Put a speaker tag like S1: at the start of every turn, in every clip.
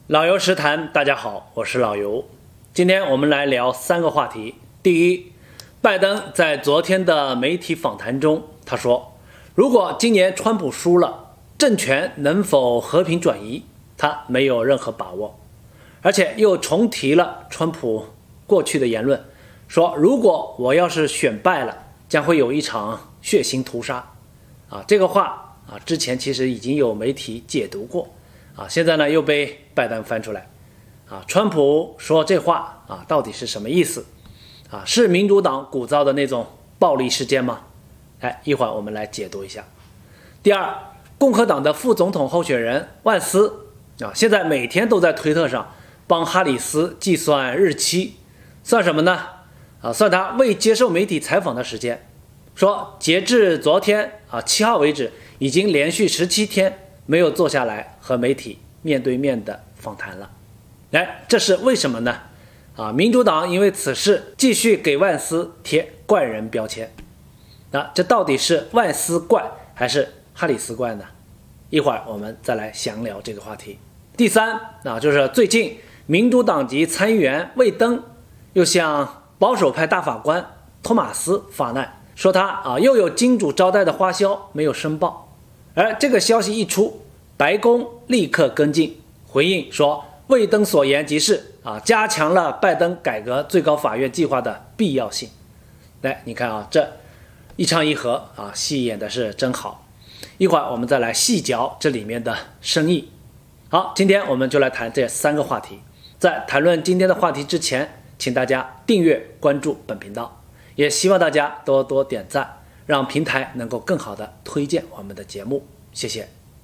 S1: 老游实谈，大家好，我是老游。今天我们来聊3个话题。第一，拜登在昨天的媒体访谈中，他说，如果今年川普输了，政权能否和平转移，他没有任何把握，而且又重提了川普过去的言论，说如果我要是选败了，将会有一场血腥屠杀。这个话之前其实已经有媒体解读过。现在呢又被拜登翻出来，川普说这话到底是什么意思？是民主党鼓噪的那种暴力事件吗？一会儿我们来解读一下。第二，共和党的副总统候选人万斯现在每天都在推特上帮哈里斯计算日期，算什么呢？算他未接受媒体采访的时间，说截至昨天7号为止，已经连续17天没有坐下来和媒体面对面的访谈了。这是为什么呢？民主党因为此事继续给万斯贴怪人标签。这到底是万斯怪还是哈里斯怪呢？一会儿我们再来详聊这个话题。第三，就是最近民主党籍参议员魏登又向保守派大法官托马斯发难，说他又有金主招待的花销没有申报。而这个消息一出，白宫立刻跟进回应说，魏登所言即是加强了拜登改革最高法院计划的必要性。你看这一唱一和戏演的是真好。一会儿我们再来细嚼这里面的深意。好，今天我们就来谈这3个话题。在谈论今天的话题之前，请大家订阅关注本频道，也希望大家多多点赞，让平台能够更好的推荐我们的节目，谢谢。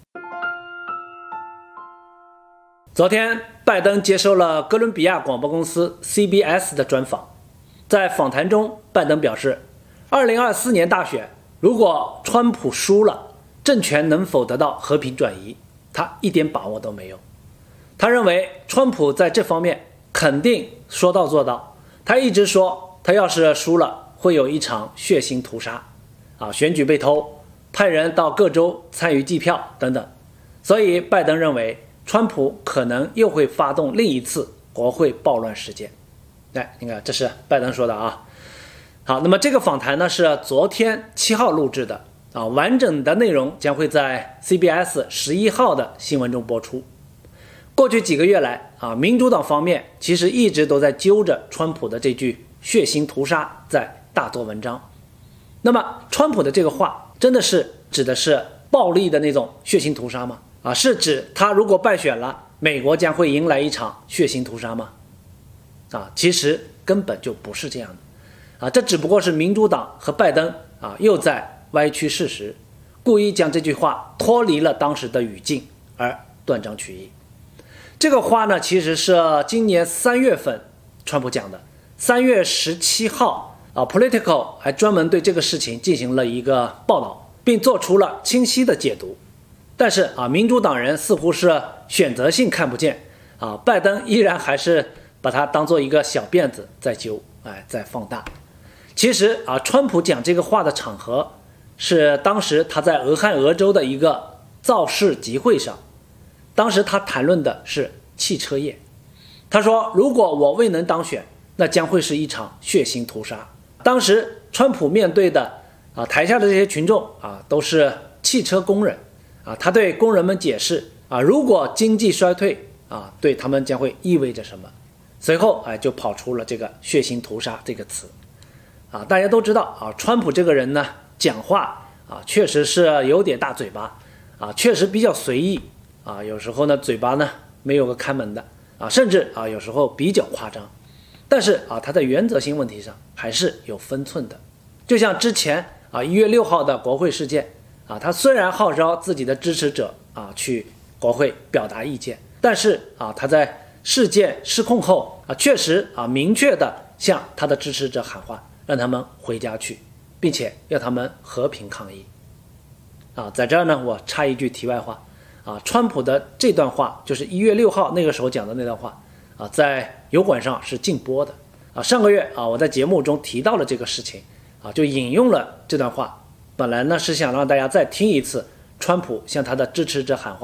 S1: 昨天拜登接受了哥伦比亚广播公司 CBS 的专访，在访谈中，拜登表示2024年大选如果川普输了，政权能否得到和平转移，他一点把握都没有。他认为川普在这方面肯定说到做到，他一直说他要是输了会有一场血腥屠杀，选举被偷，派人到各州参与计票等等。所以拜登认为川普可能又会发动另一次国会暴乱事件。你看这是拜登说的好，那么这个访谈呢是昨天7号录制的完整的内容将会在 CBS 11号的新闻中播出。过去几个月来民主党方面其实一直都在揪着川普的这句血腥屠杀在大做文章。那么川普的这个话真的是指的是暴力的那种血腥屠杀吗？是指他如果败选了，美国将会迎来一场血腥屠杀吗？其实根本就不是这样的这只不过是民主党和拜登又在歪曲事实，故意将这句话脱离了当时的语境而断章取义。这个话呢，其实是今年3月份川普讲的。3月17号Politico 还专门对这个事情进行了一个报道，并做出了清晰的解读。但是民主党人似乎是选择性看不见拜登依然还是把它当做一个小辫子在揪，在放大。其实川普讲这个话的场合是当时他在俄亥俄州的一个造势集会上，当时他谈论的是汽车业。他说如果我未能当选，那将会是一场血腥屠杀。当时川普面对的台下的这些群众都是汽车工人他对工人们解释如果经济衰退对他们将会意味着什么。随后就跑出了这个血腥屠杀这个词大家都知道川普这个人呢讲话确实是有点大嘴巴确实比较随意有时候呢嘴巴呢没有个看门的甚至有时候比较夸张。但是他在原则性问题上还是有分寸的。就像之前1月6号的国会事件他虽然号召自己的支持者去国会表达意见，但是他在事件失控后确实明确的向他的支持者喊话，让他们回家去，并且要他们和平抗议在这儿呢我插一句题外话川普的这段话就是1月6号那个时候讲的那段话在油管上是禁播的上个月我在节目中提到了这个事情就引用了这段话。本来呢是想让大家再听一次川普向他的支持者喊话，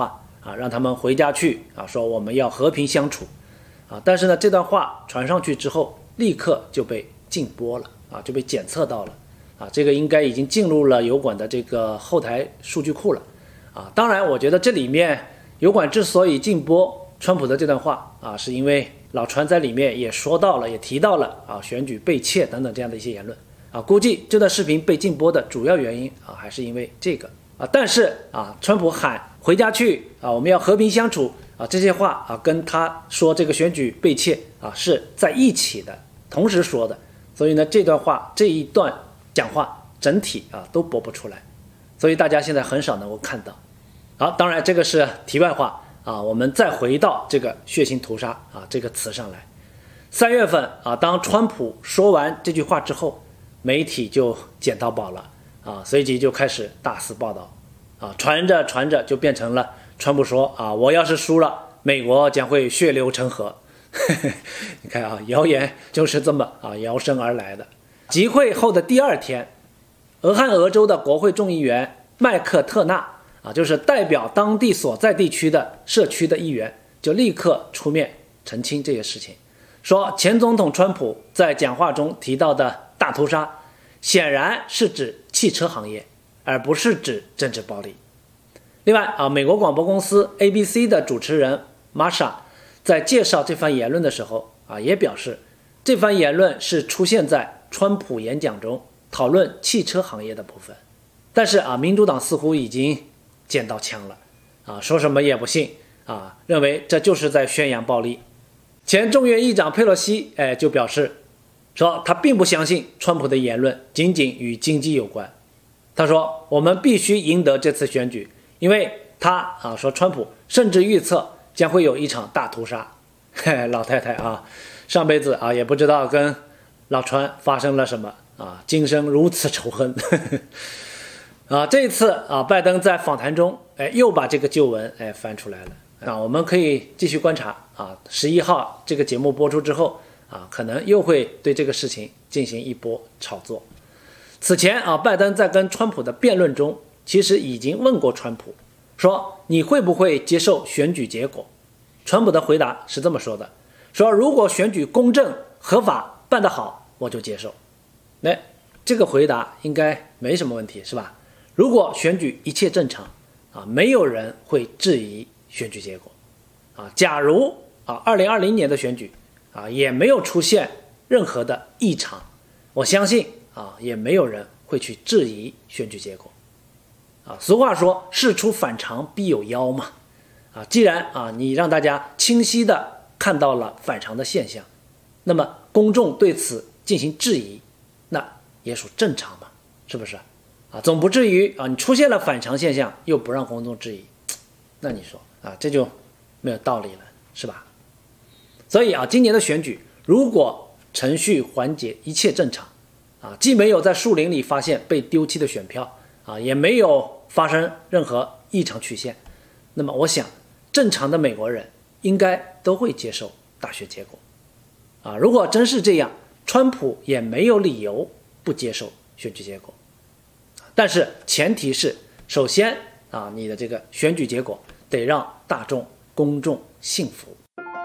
S1: 让他们回家去说我们要和平相处但是呢，这段话传上去之后，立刻就被禁播了就被检测到了这个应该已经进入了油管的这个后台数据库了当然，我觉得这里面油管之所以禁播川普的这段话是因为老川在里面也说到了，也提到了选举被窃等等这样的一些言论估计这段视频被禁播的主要原因还是因为这个但是川普喊回家去我们要和平相处这些话跟他说这个选举被窃是在一起的，同时说的，所以呢这段话这一段讲话整体都播不出来，所以大家现在很少能够看到。好，当然这个是题外话我们再回到这个血腥屠杀这个词上来。3月份当川普说完这句话之后，媒体就捡到宝了随即就开始大肆报道传着传着就变成了川普说我要是输了，美国将会血流成河你看谣言就是这么摇身而来的。集会后的第2天，俄亥俄州的国会众议员麦克特纳就是代表当地所在地区的社区的议员，就立刻出面澄清这些事情，说前总统川普在讲话中提到的大屠杀显然是指汽车行业，而不是指政治暴力。另外美国广播公司 ABC 的主持人 Marsha 在介绍这番言论的时候也表示，这番言论是出现在川普演讲中讨论汽车行业的部分，但是民主党似乎已经捡到枪了说什么也不信认为这就是在宣扬暴力。前众院议长佩洛西就表示说，他并不相信川普的言论仅仅与经济有关。他说我们必须赢得这次选举，因为他说川普甚至预测将会有一场大屠杀老太太上辈子也不知道跟老川发生了什么今生如此仇恨这一次拜登在访谈中又把这个旧闻翻出来了我们可以继续观察11号这个节目播出之后可能又会对这个事情进行一波炒作。此前拜登在跟川普的辩论中其实已经问过川普说你会不会接受选举结果。川普的回答是这么说的，说如果选举公正合法办得好，我就接受。这个回答应该没什么问题是吧？如果选举一切正常没有人会质疑选举结果假如2020年的选举也没有出现任何的异常，我相信也没有人会去质疑选举结果俗话说事出反常必有妖嘛既然你让大家清晰的看到了反常的现象，那么公众对此进行质疑，那也属正常嘛，是不是总不至于你出现了反常现象又不让公众质疑，那你说这就没有道理了是吧？所以今年的选举如果程序环节一切正常既没有在树林里发现被丢弃的选票也没有发生任何异常曲线，那么我想正常的美国人应该都会接受大选结果如果真是这样，川普也没有理由不接受选举结果。但是前提是首先你的这个选举结果得让大众公众信服。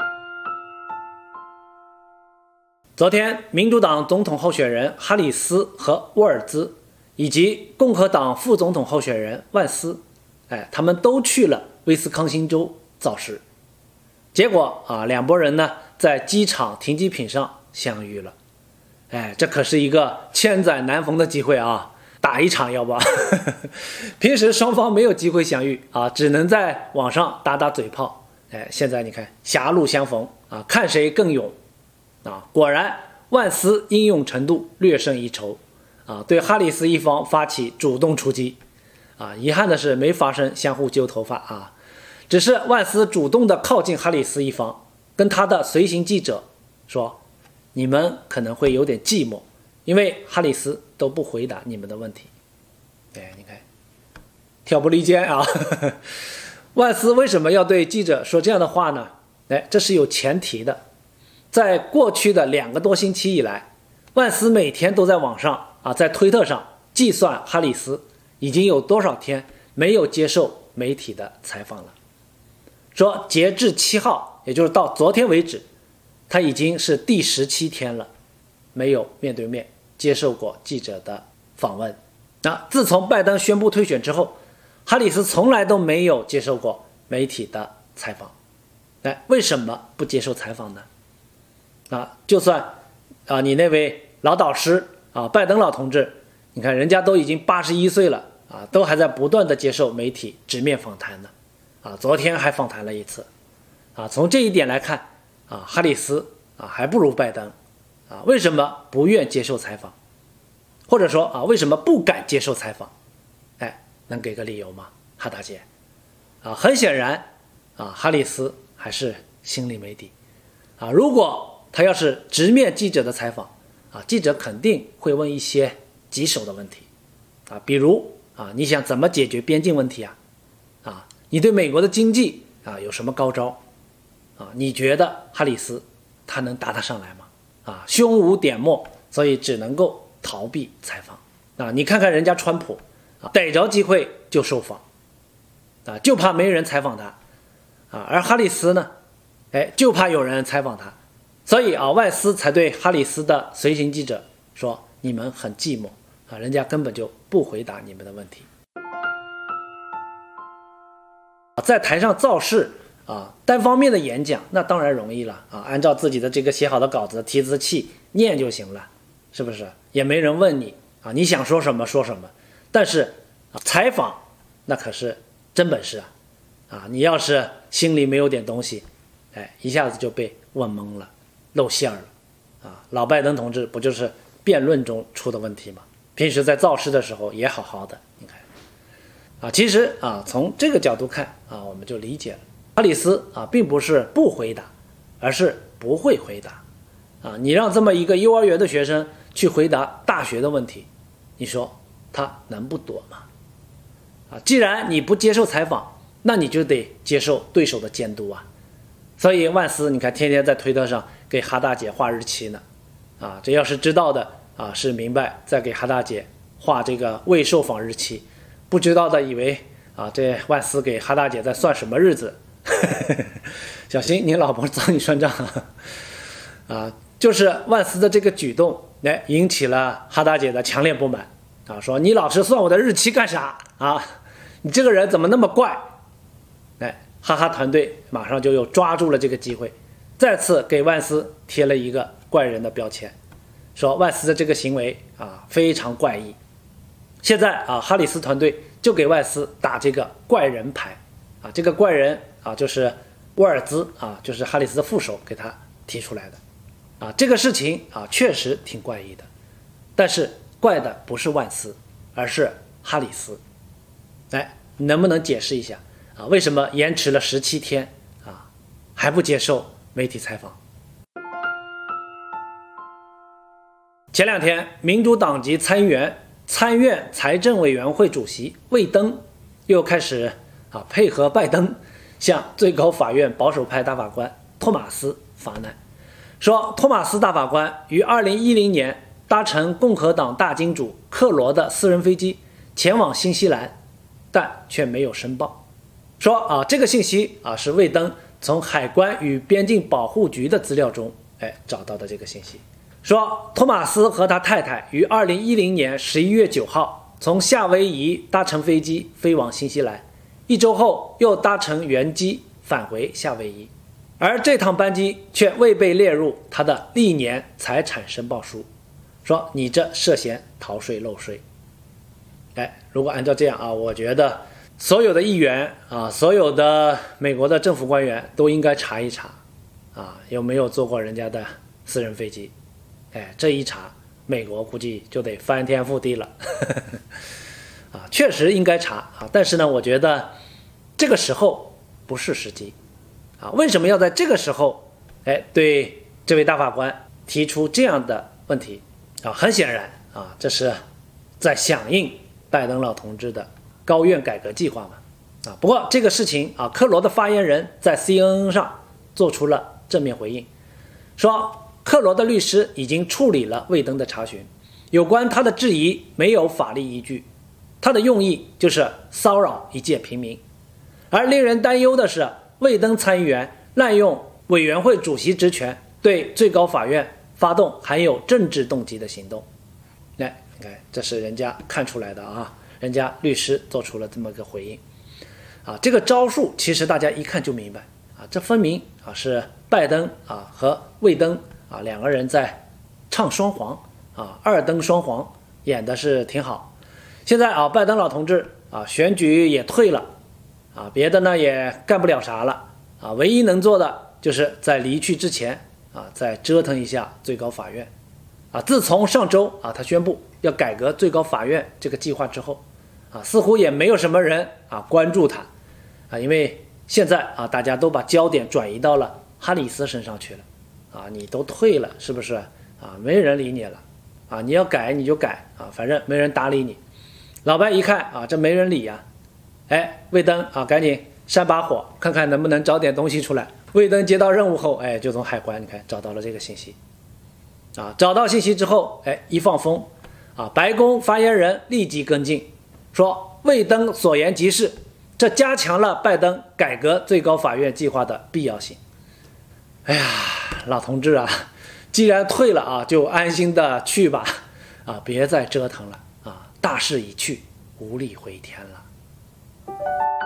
S1: 昨天民主党总统候选人哈里斯和沃尔兹以及共和党副总统候选人万斯他们都去了威斯康星州造势，结果两拨人呢在机场停机坪上相遇了。这可是一个千载难逢的机会打一场要不平时双方没有机会相遇只能在网上打打嘴炮现在你看狭路相逢看谁更勇果然万斯英勇程度略胜一筹对哈里斯一方发起主动出击遗憾的是没发生相互揪头发只是万斯主动的靠近哈里斯一方，跟他的随行记者说你们可能会有点寂寞，因为哈里斯都不回答你们的问题。你看挑拨离间万斯为什么要对记者说这样的话呢？这是有前提的。在过去的2个多星期以来，万斯每天都在网上在推特上计算哈里斯已经有多少天没有接受媒体的采访了说截至7号，也就是到昨天为止，他已经是第17天了，没有面对面接受过记者的访问。那自从拜登宣布退选之后，哈里斯从来都没有接受过媒体的采访。为什么不接受采访呢？就算你那位老导师拜登老同志，你看人家都已经81岁了都还在不断的接受媒体直面访谈呢。昨天还访谈了一次。从这一点来看哈里斯还不如拜登。为什么不愿接受采访？或者说为什么不敢接受采访？能给个理由吗？哈大姐很显然哈里斯还是心里没底。如果他要是直面记者的采访记者肯定会问一些棘手的问题比如你想怎么解决边境问题你对美国的经济有什么高招你觉得哈里斯他能答得上来吗？胸无点墨，所以只能够逃避采访你看看人家川普逮着机会就受访就怕没人采访他而哈里斯呢就怕有人采访他，所以外斯才对哈里斯的随行记者说你们很寂寞人家根本就不回答你们的问题。在台上造势单方面的演讲那当然容易了按照自己的这个写好的稿子提字器念就行了，是不是？也没人问你你想说什么说什么。但是采访那可是真本事你要是心里没有点东西一下子就被问懵了，露馅了老拜登同志不就是辩论中出的问题吗？平时在造势的时候也好好的，你看其实从这个角度看我们就理解了，哈里斯并不是不回答，而是不会回答你让这么一个幼儿园的学生去回答大学的问题，你说他能不躲吗？既然你不接受采访，那你就得接受对手的监督所以万斯你看天天在推特上给哈大姐画日期呢这要是知道的是明白在给哈大姐画这个未受访日期，不知道的以为这万斯给哈大姐在算什么日子小心你老婆找你算账就是万斯的这个举动引起了哈大姐的强烈不满说你老是算我的日期干啥你这个人怎么那么怪？哈哈团队马上就又抓住了这个机会，再次给万斯贴了一个怪人的标签，说万斯的这个行为非常怪异。现在哈里斯团队就给万斯打这个怪人牌这个怪人就是沃尔兹就是哈里斯的副手给他提出来的这个事情确实挺怪异的，但是怪的不是万斯，而是哈里斯。你能不能解释一下为什么延迟了17天还不接受媒体采访？前2天，民主党籍参议员、参院财政委员会主席魏登又开始配合拜登向最高法院保守派大法官托马斯发难，说托马斯大法官于2010年搭乘共和党大金主克罗的私人飞机前往新西兰，但却没有申报。说这个信息是魏登从海关与边境保护局的资料中找到的这个信息。说托马斯和他太太于2010年11月9号从夏威夷搭乘飞机飞往新西兰，1周后又搭乘原机返回夏威夷，而这趟班机却未被列入他的历年财产申报书，说你这涉嫌逃税漏税。如果按照这样我觉得所有的议员所有的美国的政府官员都应该查一查有没有坐过人家的私人飞机。这一查美国估计就得翻天覆地了确实应该查但是呢我觉得这个时候不是时机为什么要在这个时候对这位大法官提出这样的问题很显然这是在响应拜登老同志的高院改革计划嘛不过这个事情科罗的发言人在 CNN 上做出了正面回应，说克罗的律师已经处理了魏登的查询，有关他的质疑没有法律依据，他的用意就是骚扰一介平民。而令人担忧的是， 魏登参议员滥用委员会主席职权，对最高法院发动含有政治动机的行动。来，你看，这是人家看出来的啊，人家律师做出了这么个回应。这个招数其实大家一看就明白这分明是拜登和魏登两个人在唱双簧二登双簧，演的是挺好。现在拜登老同志选举也退了别的呢也干不了啥了唯一能做的就是在离去之前再折腾一下最高法院自从上周他宣布要改革最高法院这个计划之后似乎也没有什么人关注他因为现在大家都把焦点转移到了哈里斯身上去了你都退了是不是没人理你了你要改你就改反正没人搭理你。老白一看这没人理呀魏登赶紧扇把火，看看能不能找点东西出来。魏登接到任务后就从海关你看找到了这个信息找到信息之后一放风白宫发言人立即跟进说魏登所言极是，这加强了拜登改革最高法院计划的必要性。老同志既然退了就安心的去吧别再折腾了大势已去，无力回天了。